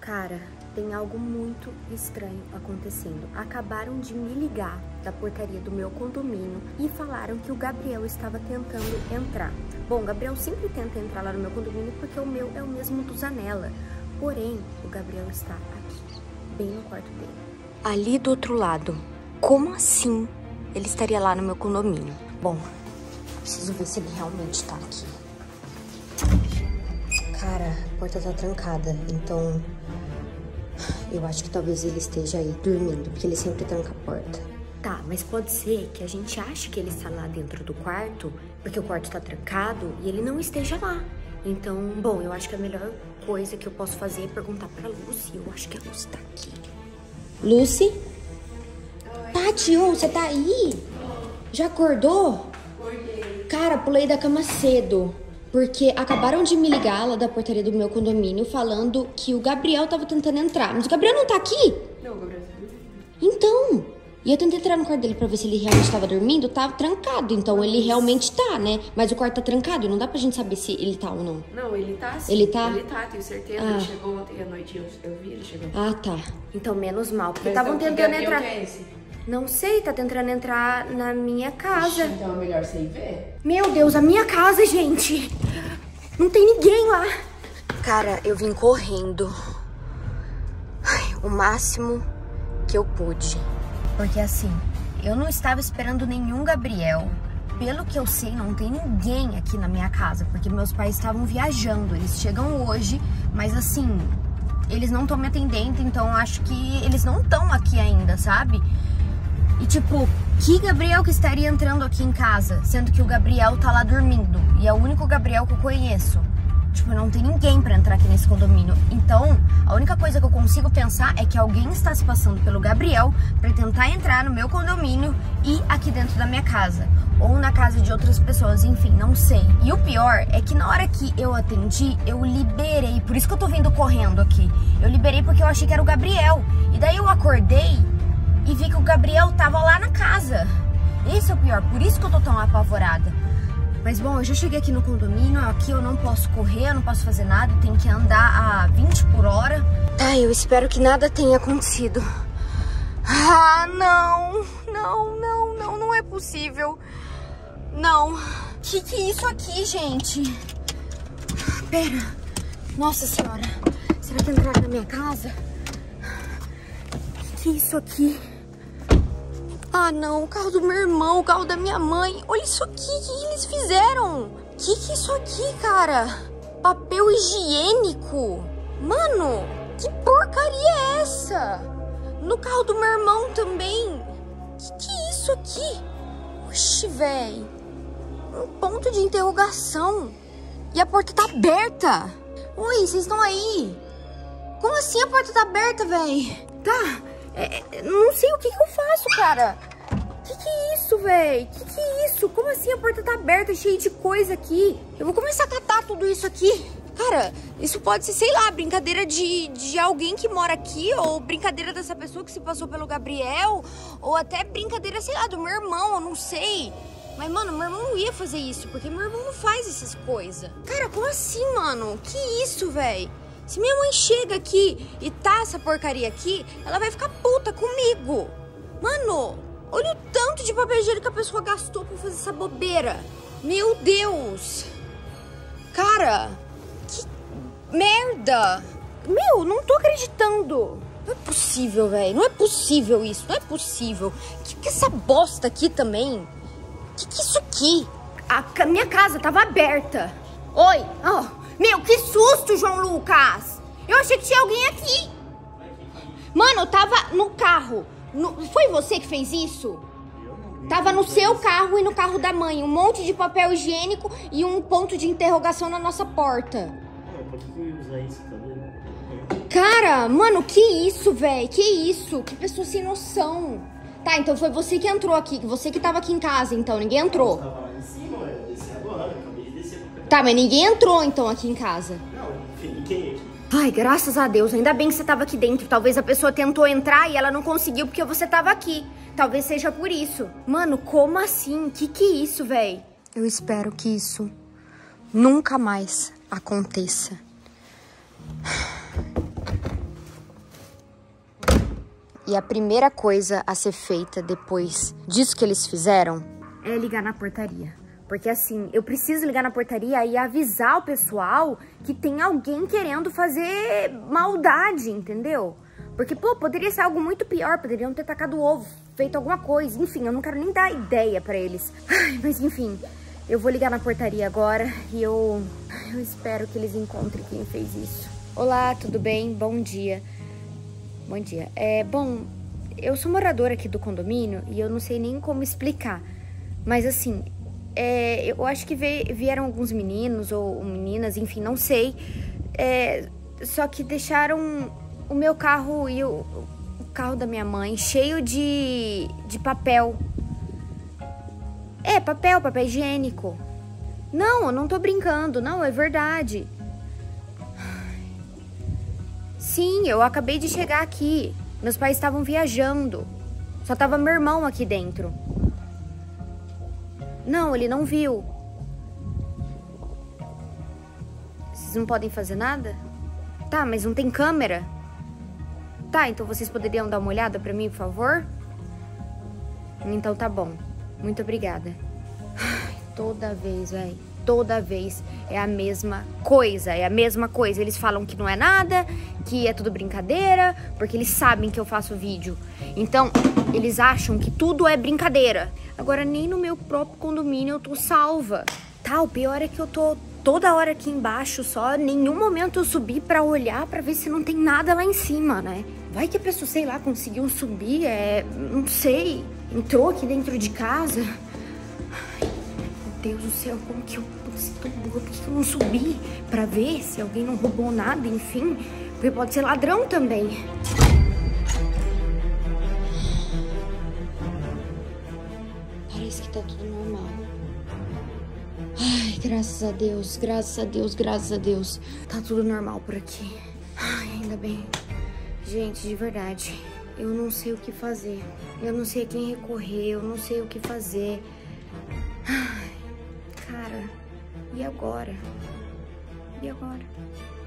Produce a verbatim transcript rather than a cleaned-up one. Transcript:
Cara, tem algo muito estranho acontecendo. Acabaram de me ligar da portaria do meu condomínio e falaram que o Gabriel estava tentando entrar. Bom, o Gabriel sempre tenta entrar lá no meu condomínio porque o meu é o mesmo do Zanella. Porém, o Gabriel está aqui, bem no quarto dele. Ali do outro lado. Como assim ele estaria lá no meu condomínio? Bom, preciso ver se ele realmente tá aqui. Cara, a porta tá trancada, então eu acho que talvez ele esteja aí dormindo, porque ele sempre tranca a porta. Tá, mas pode ser que a gente ache que ele está lá dentro do quarto, porque o quarto tá trancado e ele não esteja lá. Então, bom, eu acho que a melhor coisa que eu posso fazer é perguntar pra Lucy. Eu acho que a Lucy tá aqui. Lucy? Oi. Tati, ô, você tá aí? Já acordou? Acordei. Cara, pulei da cama cedo. Porque acabaram de me ligar lá da portaria do meu condomínio falando que o Gabriel tava tentando entrar. Mas o Gabriel não tá aqui? Não, o Gabriel tá dormindo. Então, e eu tentei entrar no quarto dele pra ver se ele realmente tava dormindo. Tava trancado, então ele realmente tá, né? Mas o quarto tá trancado, não dá pra gente saber se ele tá ou não. Não, ele tá sim. Ele tá? Ele tá, tenho certeza. Ah. Ele chegou ontem à noite, eu, eu vi ele chegando. Ah, tá. Então menos mal, porque estavam então, tentando Gabriel entrar... Que é esse? Não sei, tá tentando entrar na minha casa. Ixi, então é melhor você ir ver. Meu Deus, a minha casa, gente. Não tem ninguém lá. Cara, eu vim correndo. Ai, o máximo que eu pude. Porque assim, eu não estava esperando nenhum Gabriel. Pelo que eu sei, não tem ninguém aqui na minha casa. Porque meus pais estavam viajando. Eles chegam hoje, mas assim, eles não estão me atendendo. Então acho que eles não estão aqui ainda, sabe? E tipo, que Gabriel que estaria entrando aqui em casa? Sendo que o Gabriel tá lá dormindo. E é o único Gabriel que eu conheço. Tipo, não tem ninguém pra entrar aqui nesse condomínio. Então, a única coisa que eu consigo pensar é que alguém está se passando pelo Gabriel pra tentar entrar no meu condomínio e aqui dentro da minha casa. Ou na casa de outras pessoas, enfim, não sei. E o pior é que na hora que eu atendi, eu liberei. Por isso que eu tô vindo correndo aqui. Eu liberei porque eu achei que era o Gabriel. E daí eu acordei e vi que o Gabriel tava lá na casa. Esse é o pior, por isso que eu tô tão apavorada. Mas bom, eu já cheguei aqui no condomínio. Aqui eu não posso correr, eu não posso fazer nada. Tem que andar a vinte por hora. Ai, eu espero que nada tenha acontecido. Ah, não. Não, não, não, não é possível. Não. Que que é isso aqui, gente? Pera. Nossa senhora. Será que entraram na minha casa? Que que é isso aqui? Ah, não, o carro do meu irmão, o carro da minha mãe. Olha isso aqui, o que eles fizeram? Que que é isso aqui, cara? Papel higiênico? Mano, que porcaria é essa? No carro do meu irmão também. Que que é isso aqui? Oxi, véi. Um ponto de interrogação. E a porta tá aberta. Oi, vocês estão aí? Como assim a porta tá aberta, véi? Tá. É, não sei o que que eu faço, cara. Que que é isso, véi? Que que é isso? Como assim a porta tá aberta, cheia de coisa aqui? Eu vou começar a catar tudo isso aqui. Cara, isso pode ser, sei lá, brincadeira de, de alguém que mora aqui, ou brincadeira dessa pessoa que se passou pelo Gabriel, ou até brincadeira, sei lá, do meu irmão, eu não sei. Mas, mano, meu irmão não ia fazer isso, porque meu irmão não faz essas coisas. Cara, como assim, mano? Que isso, véi? Se minha mãe chega aqui e tá essa porcaria aqui, ela vai ficar puta comigo. Mano, olha o tanto de papel higiênico que a pessoa gastou pra fazer essa bobeira. Meu Deus. Cara, que merda. Meu, não tô acreditando. Não é possível, velho. Não é possível isso. Não é possível. Que que é essa bosta aqui também? Que que é isso aqui? A minha casa tava aberta. Oi. Oh. Meu, que susto, João Lucas! Eu achei que tinha alguém aqui. Mano, eu tava no carro. No... Foi você que fez isso? Tava no seu carro e no carro da mãe. Um monte de papel higiênico e um ponto de interrogação na nossa porta. Cara, mano, que isso, velho? Que isso? Que pessoa sem noção. Tá, então foi você que entrou aqui. Você que tava aqui em casa, então. Ninguém entrou. Eu tava lá em cima, eu desci agora. Tá, mas ninguém entrou, então, aqui em casa. Não, enfim, quem é? Ai, graças a Deus. Ainda bem que você tava aqui dentro. Talvez a pessoa tentou entrar e ela não conseguiu porque você tava aqui. Talvez seja por isso. Mano, como assim? Que que é isso, véi? Eu espero que isso nunca mais aconteça. E a primeira coisa a ser feita depois disso que eles fizeram é ligar na portaria. Porque assim, eu preciso ligar na portaria e avisar o pessoal que tem alguém querendo fazer maldade, entendeu? Porque, pô, poderia ser algo muito pior, poderiam ter tacado ovo, feito alguma coisa, enfim, eu não quero nem dar ideia pra eles. Ai, mas enfim, eu vou ligar na portaria agora e eu, eu espero que eles encontrem quem fez isso. Olá, tudo bem? Bom dia. Bom dia. É, bom, eu sou moradora aqui do condomínio e eu não sei nem como explicar, mas assim... É, eu acho que vieram alguns meninos ou meninas, enfim, não sei. É, só que deixaram o meu carro e o, o carro da minha mãe cheio de, de papel. É, papel, papel higiênico. Não, eu não tô brincando, não, é verdade. Sim, eu acabei de chegar aqui. Meus pais estavam viajando. Só tava meu irmão aqui dentro. Não, ele não viu. Vocês não podem fazer nada? Tá, mas não tem câmera? Tá, então vocês poderiam dar uma olhada pra mim, por favor? Então tá bom. Muito obrigada. Ai, toda vez, velho. Toda vez é a mesma coisa, é a mesma coisa. Eles falam que não é nada, que é tudo brincadeira, porque eles sabem que eu faço vídeo. Então, eles acham que tudo é brincadeira. Agora, nem no meu próprio condomínio eu tô salva. Tá, o pior é que eu tô toda hora aqui embaixo só. Em nenhum momento eu subi pra olhar, pra ver se não tem nada lá em cima, né? Vai que a pessoa, sei lá, conseguiu subir, é... não sei. Entrou aqui dentro de casa. Ai, meu Deus do céu, como que eu tô tão burra? Por que eu não subi pra ver se alguém não roubou nada, enfim? Porque pode ser ladrão também. Parece que tá tudo normal. Ai, graças a Deus, graças a Deus, graças a Deus. Tá tudo normal por aqui. Ai, ainda bem. Gente, de verdade, eu não sei o que fazer. Eu não sei a quem recorrer, eu não sei o que fazer. Ai, cara, e agora? E agora?